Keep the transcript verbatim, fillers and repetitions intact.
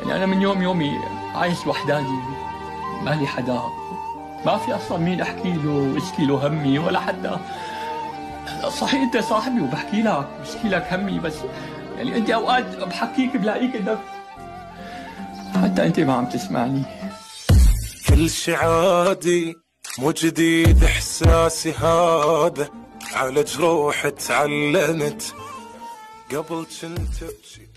يعني أنا من يوم يومي عايش وحداني، ما لي حدا، ما في أصلا مين أحكي له واشكي له همي، ولا حتى صحيح أنت صاحبي وبحكي لك بشكي لك همي، بس يعني أنت أوقات بحكيك بلاقيك إنك حتى أنت ما عم تسمعني. كل شي عادي مو جديد إحساسي هذا، على جروح تعلمت قبل كنت أبكي.